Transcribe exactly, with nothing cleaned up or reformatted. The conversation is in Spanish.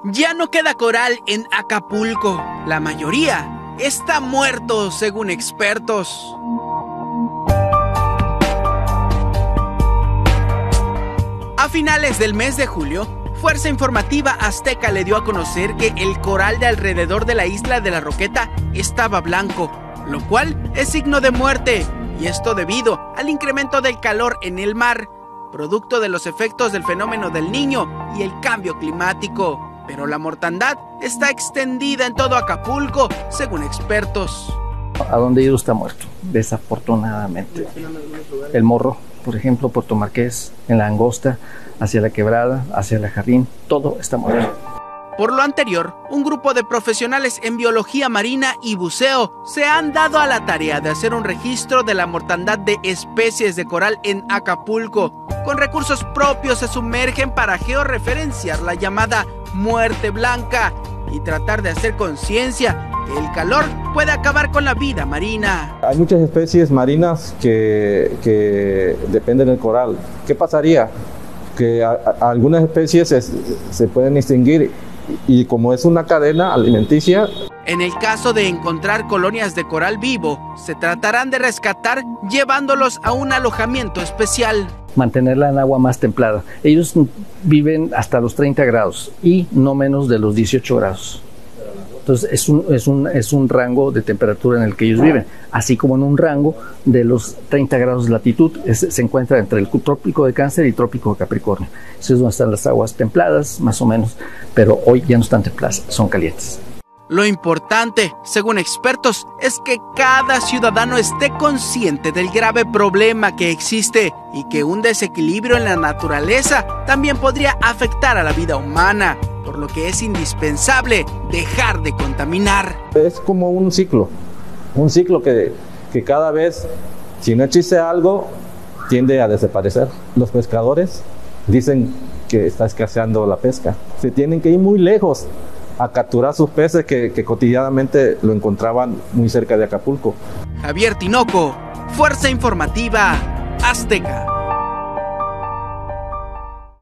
Ya no queda coral en Acapulco. La mayoría está muerto, según expertos. A finales del mes de julio, Fuerza Informativa Azteca le dio a conocer que el coral de alrededor de la isla de La Roqueta estaba blanco, lo cual es signo de muerte, y esto debido al incremento del calor en el mar, producto de los efectos del fenómeno del Niño y el cambio climático. Pero la mortandad está extendida en todo Acapulco, según expertos. A donde he ido está muerto, desafortunadamente. El Morro, por ejemplo, Puerto Marqués, en la Angosta, hacia la Quebrada, hacia la Jardín, todo está muerto. Por lo anterior, un grupo de profesionales en biología marina y buceo se han dado a la tarea de hacer un registro de la mortandad de especies de coral en Acapulco. Con recursos propios se sumergen para georreferenciar la llamada muerte blanca y tratar de hacer conciencia que el calor puede acabar con la vida marina. Hay muchas especies marinas que, que dependen del coral. ¿Qué pasaría? Que a, a algunas especies se, se pueden extinguir y como es una cadena alimenticia. En el caso de encontrar colonias de coral vivo, se tratarán de rescatar llevándolos a un alojamiento especial. Mantenerla en agua más templada. Ellos viven hasta los treinta grados y no menos de los dieciocho grados. Entonces es un, es un, es un rango de temperatura en el que ellos viven, así como en un rango de los treinta grados de latitud. Es, se encuentra entre el trópico de Cáncer y trópico de Capricornio. Eso es donde están las aguas templadas, más o menos, pero hoy ya no están templadas, son calientes. Lo importante, según expertos, es que cada ciudadano esté consciente del grave problema que existe y que un desequilibrio en la naturaleza también podría afectar a la vida humana, por lo que es indispensable dejar de contaminar. Es como un ciclo, un ciclo que, que cada vez, si no existe algo, tiende a desaparecer. Los pescadores dicen que está escaseando la pesca. Se tienen que ir muy lejos a capturar sus peces que, que cotidianamente lo encontraban muy cerca de Acapulco. Javier Tinoco, Fuerza Informativa Azteca.